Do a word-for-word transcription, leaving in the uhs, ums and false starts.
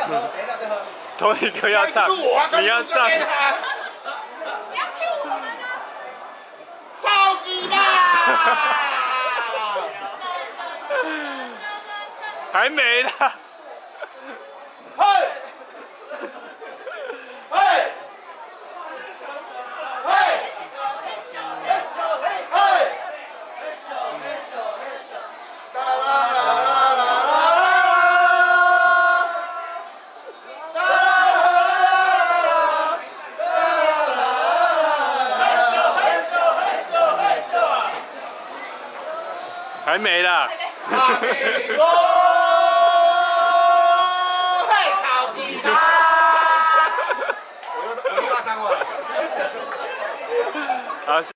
同一个要唱，你要唱。 不要 Q 我们啊！ 超级棒！ 还没啦。 嘿！嘿！嘿！嘿！啦啦啦啦啦啦啦！啦啦啦啦啦！ 还没啦。 哈密瓜，嘿，超级棒！我又我又拉三个了。 好。